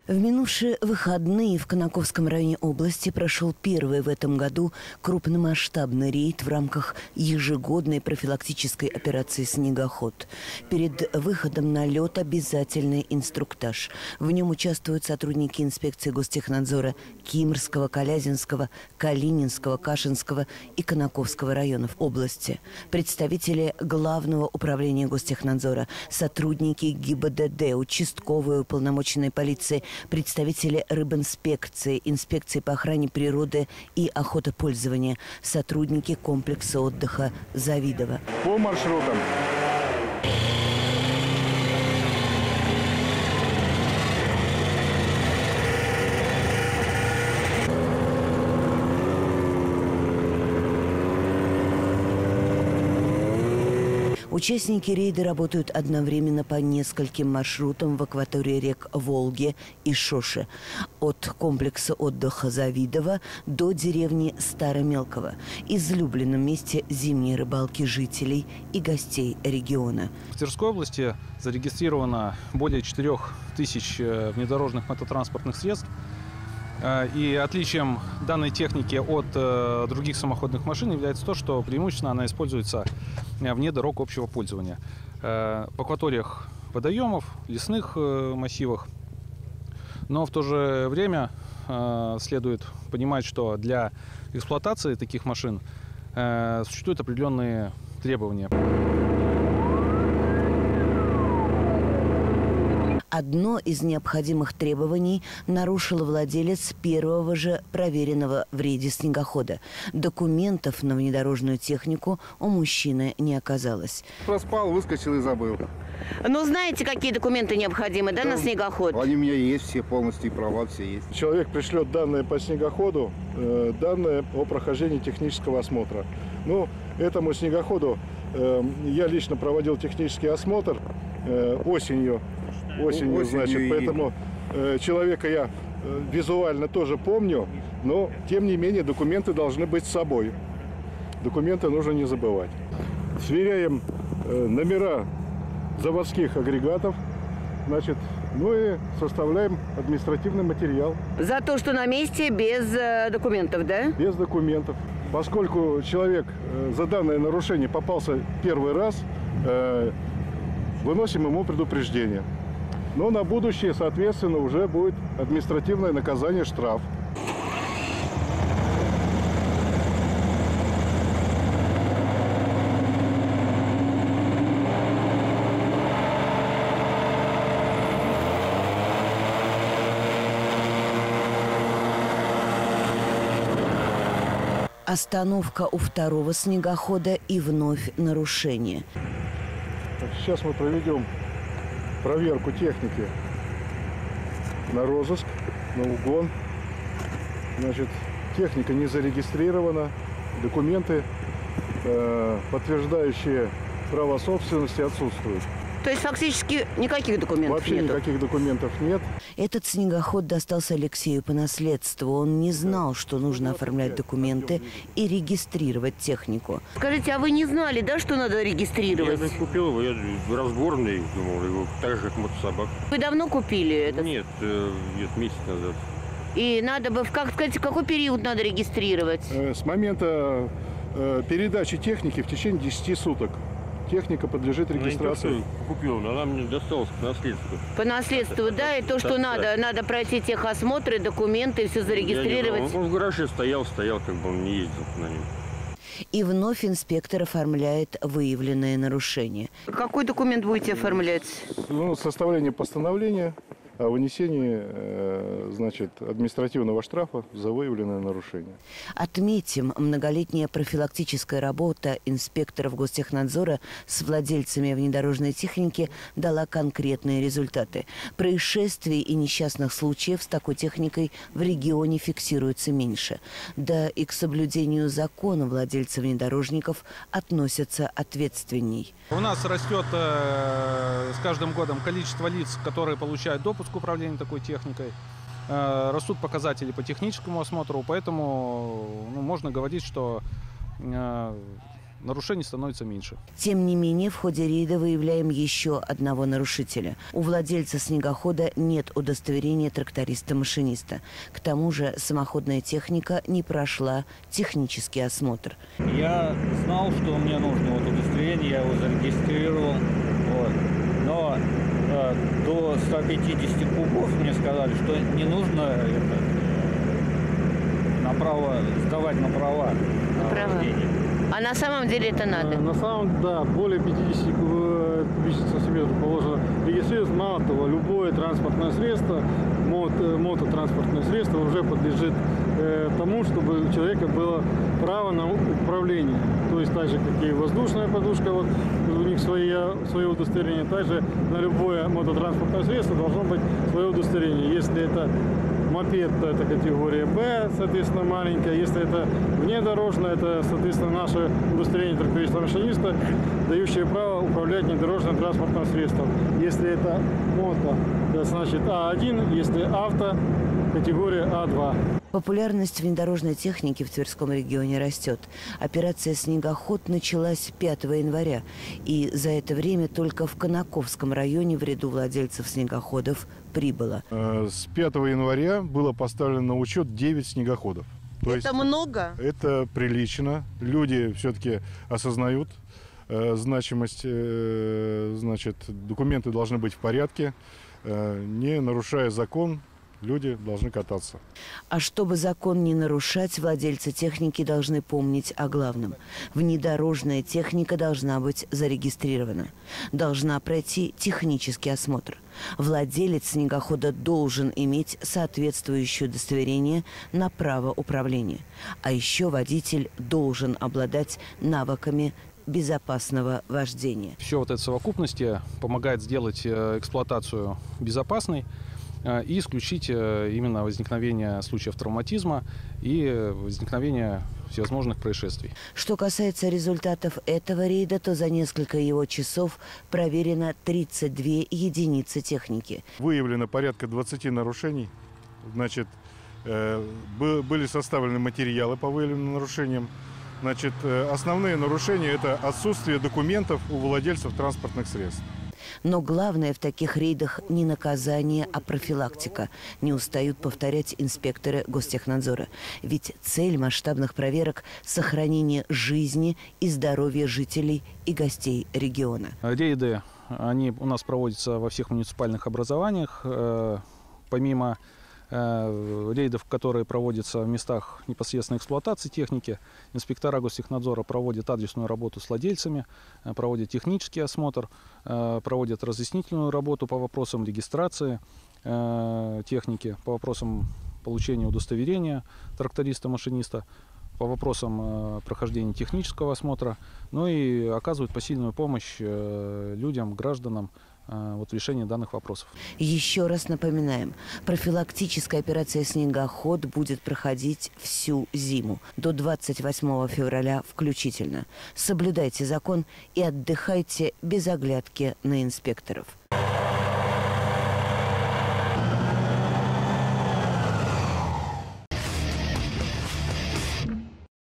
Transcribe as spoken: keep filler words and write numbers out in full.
В минувшие выходные в Конаковском районе области прошел первый в этом году крупномасштабный рейд в рамках ежегодной профилактической операции «Снегоход». Перед выходом на лед обязательный инструктаж. В нем участвуют сотрудники инспекции Гостехнадзора Кимрского, Калязинского, Калининского, Кашинского и Конаковского районов области, представители Главного управления Гостехнадзора, сотрудники ГИБДД, участковые уполномоченные полиции, представители рыбинспекции, инспекции по охране природы и охотопользования, сотрудники комплекса отдыха «Завидово». По маршрутам. Участники рейда работают одновременно по нескольким маршрутам в акватории рек Волги и Шоши. От комплекса отдыха «Завидово» до деревни Старомелково, излюбленном месте зимней рыбалки жителей и гостей региона. В Тверской области зарегистрировано более четырёх тысяч внедорожных мототранспортных средств. И отличием данной техники от э, других самоходных машин является то, что преимущественно она используется вне дорог общего пользования. Э, в акваториях водоемов, лесных э, массивах. Но в то же время э, следует понимать, что для эксплуатации таких машин э, существуют определенные требования. Одно из необходимых требований нарушил владелец первого же проверенного в рейде снегохода. Документов на внедорожную технику у мужчины не оказалось. Проспал, выскочил и забыл. Ну, знаете, какие документы необходимы, да, да, на снегоход? Они у меня есть все полностью, и права все есть. Человек пришлет данные по снегоходу, э, данные о прохождении технического осмотра. Ну, этому снегоходу э, я лично проводил технический осмотр э, осенью. Осенью, осенью, значит, и... поэтому э, человека я э, визуально тоже помню, но, тем не менее, документы должны быть с собой. Документы нужно не забывать. Сверяем э, номера заводских агрегатов, значит, ну и составляем административный материал. За то, что на месте без э, документов, да? Без документов. Поскольку человек э, за данное нарушение попался первый раз, э, выносим ему предупреждение. Но на будущее, соответственно, уже будет административное наказание, штраф. Остановка у второго снегохода и вновь нарушение. Сейчас мы проведем проверку техники на розыск, на угон. Значит, техника не зарегистрирована, документы, э, подтверждающие право собственности, отсутствуют. То есть фактически никаких документов Вообще нету? Никаких документов нет. Этот снегоход достался Алексею по наследству. Он не знал, что нужно оформлять документы и регистрировать технику. Скажите, а вы не знали, да, что надо регистрировать? Я купил его, я разборный, думал, его так же, как мотособак. Вы давно купили это? Нет, нет, месяц назад. И надо бы, как сказать, в какой период надо регистрировать? С момента э, передачи техники в течение десяти суток. Техника подлежит регистрации. Купил, но она мне досталась по наследству. По наследству, да, и то, что да, надо, да. надо пройти техосмотры, документы, все зарегистрировать. Он, он в гараже стоял, стоял, как бы он не ездил на нем. И вновь инспектор оформляет выявленное нарушение. Какой документ будете оформлять? Ну, составление постановления о вынесении, э, значит, административного штрафа за выявленное нарушение. Отметим, многолетняя профилактическая работа инспекторов Гостехнадзора с владельцами внедорожной техники дала конкретные результаты. Происшествий и несчастных случаев с такой техникой в регионе фиксируется меньше. Да и к соблюдению закона владельцы внедорожников относятся ответственней. У нас растет э, с каждым годом количество лиц, которые получают допуск к управлению такой техникой. Э, растут показатели по техническому осмотру, поэтому ну, можно говорить, что э, нарушений становится меньше. Тем не менее, в ходе рейда выявляем еще одного нарушителя. У владельца снегохода нет удостоверения тракториста-машиниста. К тому же самоходная техника не прошла технический осмотр. Я знал, что мне нужно вот удостоверение, я его зарегистрировал. Вот. Но э, до ста пятидесяти кубов мне сказали, что не нужно это, на право, сдавать на права. На права. Вождения. А на самом деле это надо? На самом да, более пятидесяти кубических сантиметров положено регистрировать. Мало того, любое транспортное средство, мото, мототранспортное средство уже подлежит э, тому, чтобы у человека было право на управление. То есть так же, как и воздушная подушка, вот у них свои, свое удостоверение, также на любое мототранспортное средство должно быть свое удостоверение. Если это мопед, то это категория Б, соответственно, маленькая. Если это внедорожное, это, соответственно, наше удостоверение тракториста-машиниста, дающее право управлять внедорожным транспортным средством. Если это мото, это значит А один, если авто, категория А два. Популярность внедорожной техники в Тверском регионе растет. Операция «Снегоход» началась пятого января. И за это время только в Конаковском районе в ряду владельцев снегоходов прибыло. С пятого января было поставлено на учет девять снегоходов. То это есть много? Это прилично. Люди все-таки осознают э, значимость. Э, значит, документы должны быть в порядке. Э, не нарушая закон, люди должны кататься. А чтобы закон не нарушать, владельцы техники должны помнить о главном. Внедорожная техника должна быть зарегистрирована. Должна пройти технический осмотр. Владелец снегохода должен иметь соответствующее удостоверение на право управления. А еще водитель должен обладать навыками безопасного вождения. Все вот это в совокупности помогает сделать эксплуатацию безопасной и исключить именно возникновение случаев травматизма и возникновение всевозможных происшествий. Что касается результатов этого рейда, то за несколько его часов проверено тридцать две единицы техники. Выявлено порядка двадцати нарушений. Значит, э, были составлены материалы по выявленным нарушениям. Значит, э, основные нарушения – это отсутствие документов у владельцев транспортных средств. Но главное в таких рейдах не наказание, а профилактика. Не устают повторять инспекторы Гостехнадзора. Ведь цель масштабных проверок – сохранение жизни и здоровья жителей и гостей региона. Рейды, они у нас проводятся во всех муниципальных образованиях. Помимо рейдов, которые проводятся в местах непосредственной эксплуатации техники, инспектора Гостехнадзора проводят адресную работу с владельцами, проводят технический осмотр, проводят разъяснительную работу по вопросам регистрации техники, по вопросам получения удостоверения тракториста-машиниста, по вопросам прохождения технического осмотра, ну и оказывают посильную помощь людям, гражданам вот в решении данных вопросов. Еще раз напоминаем, профилактическая операция «Снегоход» будет проходить всю зиму, до двадцать восьмого февраля включительно. Соблюдайте закон и отдыхайте без оглядки на инспекторов.